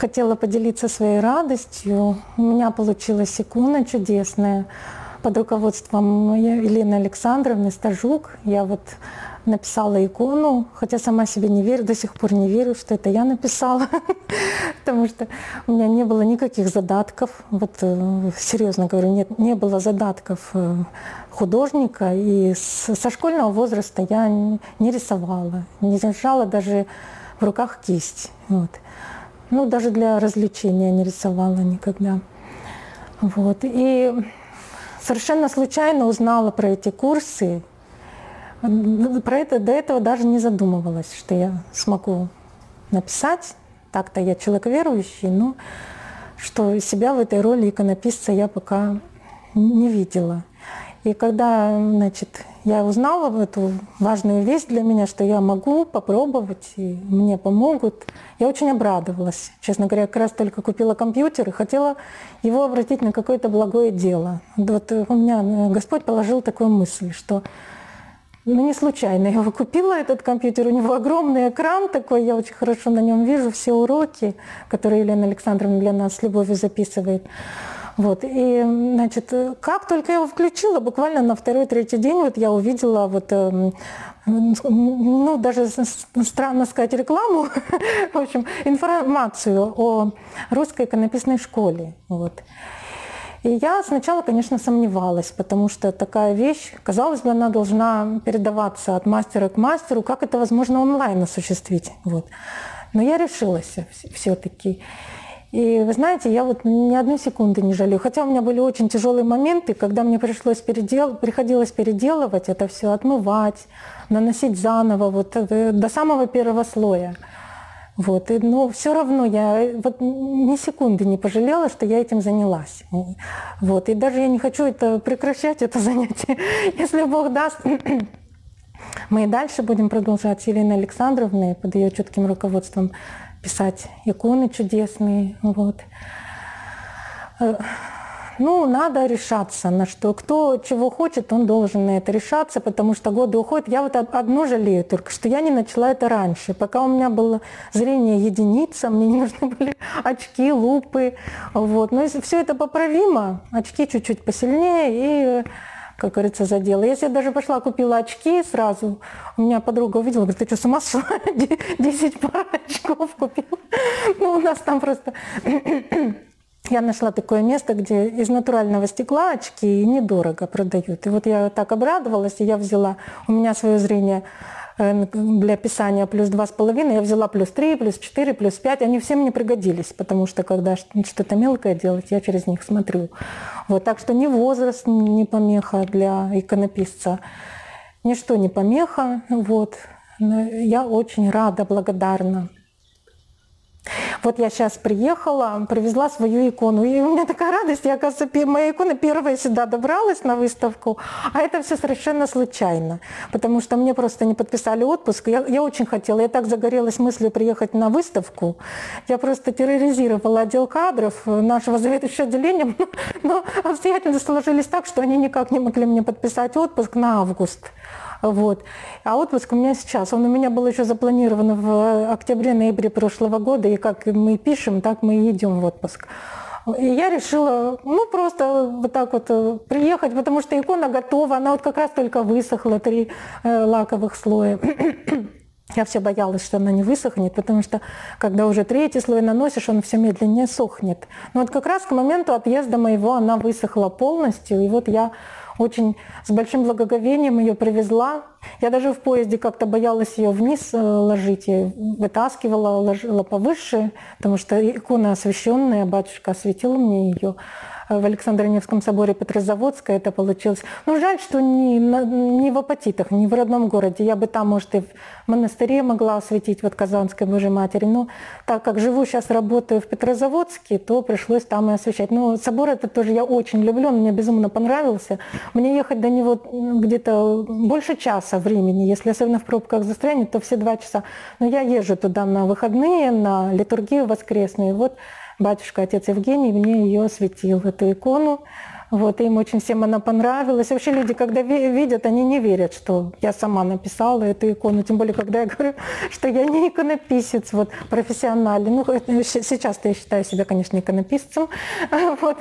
хотела поделиться своей радостью. У меня получилась икона чудесная под руководством Елены Александровны Стажук. Я вот написала икону, хотя сама себе не верю, до сих пор не верю, что это я написала, потому что у меня не было никаких задатков. Вот серьезно говорю, не было задатков художника, и со школьного возраста я не рисовала, не держала даже в руках кисть. Вот. Ну, даже для развлечения не рисовала никогда. Вот. И совершенно случайно узнала про эти курсы. Про это до этого даже не задумывалась, что я смогу написать. Так-то я человек верующий, но что себя в этой роли иконописца я пока не видела. И когда, значит, я узнала эту важную весть для меня, что я могу попробовать, и мне помогут, я очень обрадовалась. Честно говоря, как раз только купила компьютер и хотела его обратить на какое-то благое дело. Вот у меня Господь положил такую мысль, что не случайно я его купила, этот компьютер. У него огромный экран такой, я очень хорошо на нем вижу все уроки, которые Елена Александровна для нас с любовью записывает. Вот. И, значит, как только я его включила, буквально на второй-третий день вот я увидела вот, ну, даже странно сказать рекламу, в общем, информацию о русской иконописной школе. Вот. И я сначала, конечно, сомневалась, потому что такая вещь, казалось бы, она должна передаваться от мастера к мастеру, как это возможно онлайн осуществить. Вот. Но я решилась все-таки. И вы знаете, я вот ни одной секунды не жалею. Хотя у меня были очень тяжелые моменты, когда мне приходилось переделывать это все, отмывать, наносить заново, вот, до самого первого слоя. Вот. Но все равно я вот ни секунды не пожалела, что я этим занялась. Вот. И даже я не хочу это прекращать, это занятие. Если Бог даст, мы и дальше будем продолжать с Еленой Александровной под ее чутким руководством писать иконы чудесные. Вот. Ну, надо решаться на что. Кто чего хочет, он должен на это решаться, потому что годы уходят. Я вот одно жалею только, что я не начала это раньше. Пока у меня было зрение единица, мне не нужны были очки, лупы. Вот. Но если все это поправимо, очки чуть-чуть посильнее и, как говорится, задела. Если я даже пошла, купила очки сразу, у меня подруга увидела, говорит, ты что, с ума сошла? 10 пар очков купила. Ну, у нас там просто... Я нашла такое место, где из натурального стекла очки недорого продают. И вот я так обрадовалась, и я взяла, у меня свое зрение для писания плюс 2,5, я взяла плюс 3, плюс 4, плюс 5. Они все мне пригодились, потому что когда что-то мелкое делать, я через них смотрю. Вот, так что ни возраст не помеха для иконописца, ничто не помеха. Вот. Я очень рада, благодарна. Вот я сейчас приехала, привезла свою икону, и у меня такая радость, я, оказывается, моя икона первая сюда добралась на выставку, а это все совершенно случайно, потому что мне просто не подписали отпуск. Я очень хотела, я так загорелась мыслью приехать на выставку, я просто терроризировала отдел кадров нашего заведующего отделением, но обстоятельства сложились так, что они никак не могли мне подписать отпуск на август. Вот. А отпуск у меня сейчас. Он у меня был еще запланирован в октябре-ноябре прошлого года, и как мы пишем, так мы и идем в отпуск. И я решила, ну, просто вот так вот приехать, потому что икона готова, она вот как раз только высохла, 3 лаковых слоя. Я все боялась, что она не высохнет, потому что когда уже 3-й слой наносишь, он все медленнее сохнет. Но вот как раз к моменту отъезда моего она высохла полностью, и вот я очень с большим благоговением ее привезла. Я даже в поезде как-то боялась ее вниз ложить, я вытаскивала, ложила повыше, потому что икона освященная, батюшка осветил мне ее. В Александро-Невском соборе Петрозаводска это получилось. Но жаль, что не в Апатитах, не в родном городе. Я бы там, может, и в монастыре могла осветить, вот Казанской Божьей Матери. Но так как живу сейчас, работаю в Петрозаводске, то пришлось там и освещать. Но собор этот тоже я очень люблю, он мне безумно понравился. Мне ехать до него где-то больше часа времени. Если особенно в пробках застрянет, то все 2 часа. Но я езжу туда на выходные, на литургию воскресную. Вот батюшка, отец Евгений, мне ее осветил, эту икону. Вот, и им очень всем она понравилась. Вообще люди, когда видят, они не верят, что я сама написала эту икону. Тем более, когда я говорю, что я не иконописец, вот, профессиональный. Ну, сейчас-то я считаю себя, конечно, иконописцем. Вот.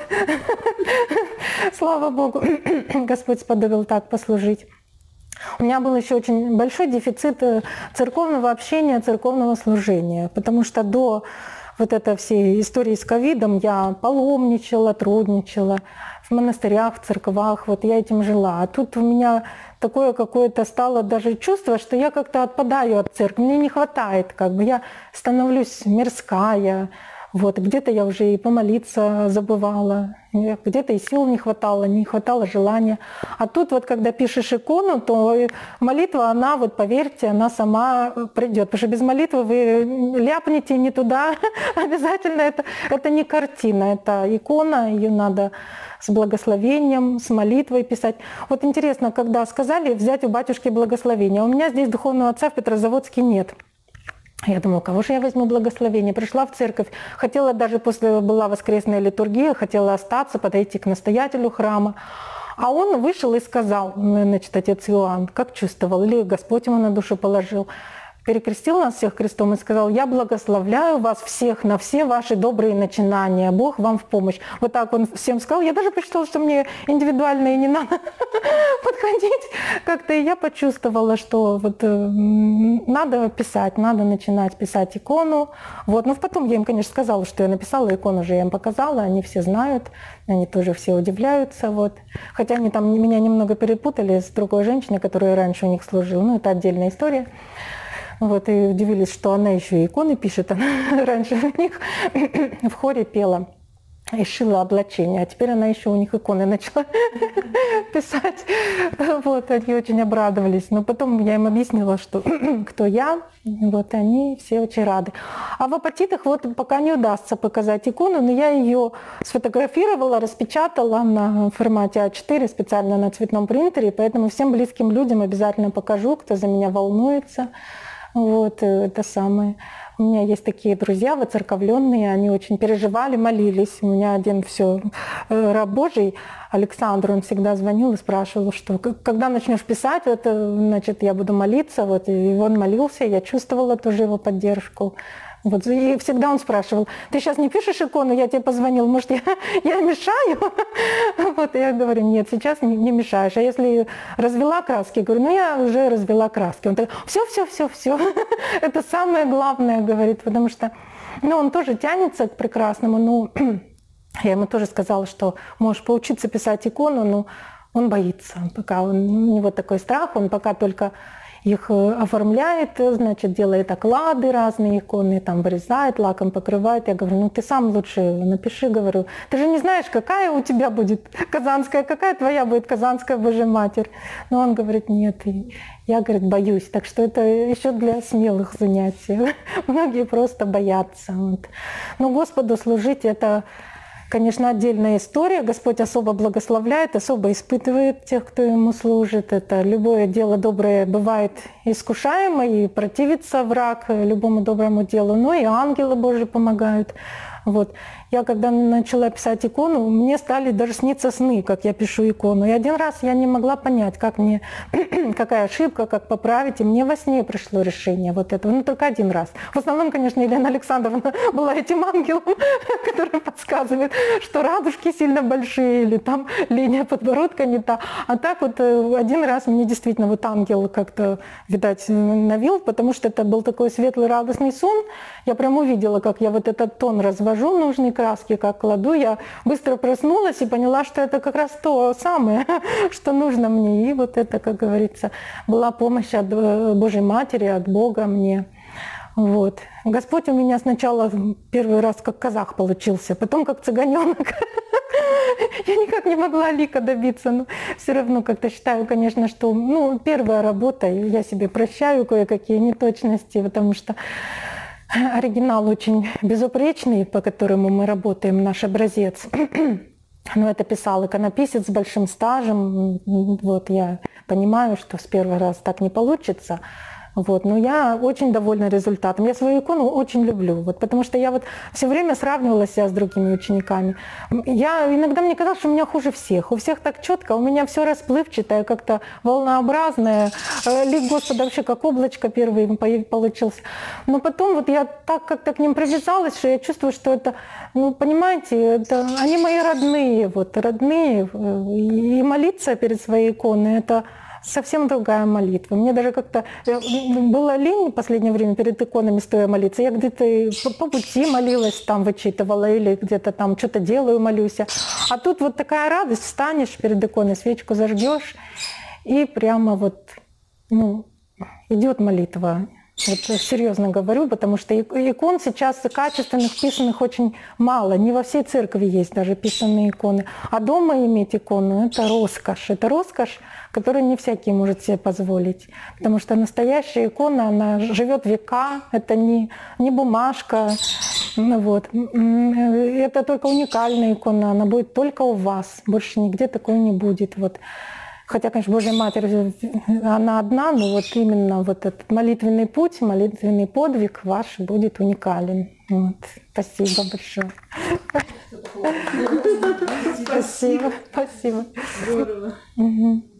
Слава Богу, Господь сподобил так послужить. У меня был еще очень большой дефицит церковного общения, церковного служения, потому что до вот этой всей истории с ковидом я паломничала, трудничала в монастырях, в церквах, вот я этим жила. А тут у меня такое какое-то стало даже чувство, что я как-то отпадаю от церкви, мне не хватает, как бы я становлюсь мирская. Вот, где-то я уже и помолиться забывала, где-то и сил не хватало желания. А тут вот, когда пишешь икону, то молитва, она, вот поверьте, она сама придет. Потому что без молитвы вы ляпнете не туда. Обязательно это не картина, это икона, ее надо с благословением, с молитвой писать. Вот интересно, когда сказали взять у батюшки благословение. У меня здесь духовного отца в Петрозаводске нет. Я думаю, кого же я возьму благословение? Пришла в церковь, хотела даже была воскресная литургия, хотела остаться, подойти к настоятелю храма. А он вышел и сказал, значит, отец Иоанн, как чувствовал, или Господь ему на душу положил, перекрестил нас всех крестом и сказал: я благословляю вас всех на все ваши добрые начинания, Бог вам в помощь. Вот так он всем сказал. Я даже посчитала, что мне индивидуально и не надо подходить. Как-то и я почувствовала, что вот надо писать, надо начинать писать икону. Вот. Ну, потом я им, конечно, сказала, что я написала икону, уже я им показала, они все знают, они тоже все удивляются. Вот. Хотя они там меня немного перепутали с другой женщиной, которая раньше у них служила. Ну, это отдельная история. Вот, и удивились, что она еще и иконы пишет. Она раньше у них в хоре пела и шила облачение, а теперь она еще у них иконы начала писать. Вот, они очень обрадовались. Но потом я им объяснила, что кто я, вот, они все очень рады. А в апатитах вот пока не удастся показать икону, но я ее сфотографировала, распечатала на формате А4 специально на цветном принтере, поэтому всем близким людям обязательно покажу, кто за меня волнуется. Вот, это самое. У меня есть такие друзья воцерковленные, они очень переживали, молились. У меня один раб Божий, Александр, он всегда звонил и спрашивал, что когда начнешь писать, это, значит, я буду молиться. Вот, и он молился, я чувствовала тоже его поддержку. Вот, и всегда он спрашивал: ты сейчас не пишешь икону, я тебе позвонил, может, я мешаю? Вот, я говорю: нет, сейчас не мешаешь. А если развела краски? Говорю: ну, я уже развела краски. Он такой: все. Это самое главное, говорит, потому что, ну, он тоже тянется к прекрасному. Ну, я ему тоже сказала, что можешь поучиться писать икону, но он боится. Пока у него такой страх, он пока только их оформляет, значит, делает оклады разные иконы, там вырезает, лаком покрывает. Я говорю: ну ты сам лучше напиши, говорю. Ты же не знаешь, какая у тебя будет Казанская, какая твоя будет Казанская Божья Матерь. Но он говорит: нет, я, говорит, боюсь. Так что это еще для смелых занятий. Многие просто боятся. Вот. Но Господу служить — это, конечно, отдельная история. Господь особо благословляет, особо испытывает тех, кто Ему служит. Это любое дело доброе бывает искушаемо, и противится враг любому доброму делу. Но и ангелы Божьи помогают. Вот. Я когда начала писать икону, мне стали даже сниться сны, как я пишу икону. И один раз я не могла понять, какая ошибка, как поправить. И мне во сне пришло решение вот этого. Ну, только один раз. В основном, конечно, Елена Александровна была этим ангелом, который подсказывает, что радужки сильно большие или там линия подбородка не та. А так вот один раз мне действительно вот ангел как-то, видать, навел, потому что это был такой светлый, радостный сон. Я прям увидела, как я вот этот тон развожу, нужные краски, как кладу. Я быстро проснулась и поняла, что это как раз то самое, что нужно мне. И вот это, как говорится, была помощь от Божьей Матери, от Бога мне. Вот. Господь у меня сначала первый раз как казах получился, потом как цыганенок. Я никак не могла лика добиться, но все равно как-то считаю, конечно, что первая работа, я себе прощаю кое-какие неточности, потому что оригинал очень безупречный, по которому мы работаем, наш образец. Но это писал иконописец с большим стажем. Вот я понимаю, что с первого раза так не получится. Вот. Но я очень довольна результатом. Я свою икону очень люблю, вот, потому что я вот все время сравнивала себя с другими учениками. Иногда мне казалось, что у меня хуже всех. У всех так четко, у меня все расплывчатое, как-то волнообразное. Лик Господа вообще как облачко первый получился. Но потом вот я так как-то к ним привязалась, что я чувствую, что это, ну, понимаете, это, они мои родные, вот, родные. И молиться перед своей иконой — это совсем другая молитва. Мне даже как-то было лень в последнее время перед иконами стоя молиться. Я где-то по пути молилась, там вычитывала, или где-то там что-то делаю, молюсь. А тут вот такая радость, встанешь перед иконой, свечку зажгешь, и прямо вот, ну, идет молитва. Вот серьезно говорю, потому что икон сейчас качественных, писанных очень мало. Не во всей церкви есть даже писанные иконы. А дома иметь икону — это роскошь. Это роскошь, которую не всякий может себе позволить. Потому что настоящая икона, она живет века, это не бумажка. Ну, вот. Это только уникальная икона, она будет только у вас. Больше нигде такой не будет. Вот. Хотя, конечно, Божья Матерь, она одна, но вот именно вот этот молитвенный путь, молитвенный подвиг ваш будет уникален. Вот. Спасибо большое. Спасибо. Спасибо. Здорово. Угу.